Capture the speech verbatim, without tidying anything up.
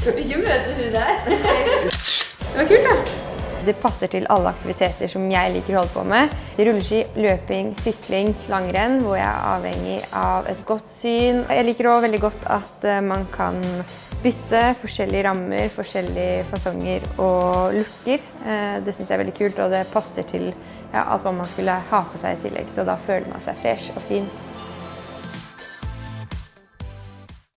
Ikke møter hun der. Det var kult da. Det passer til alle aktiviteter som jeg liker å holde på med. Rulleski, løping, sykling, langrenn, hvor jeg er avhengig av et godt syn. Jeg liker også veldig godt at man kan bytte forskjellige rammer, forskjellige fasonger og looker. Det synes jeg er veldig kult, og det passer til ja, alt hva man skulle ha på seg i tillegg, så da føler man seg fresh og fin.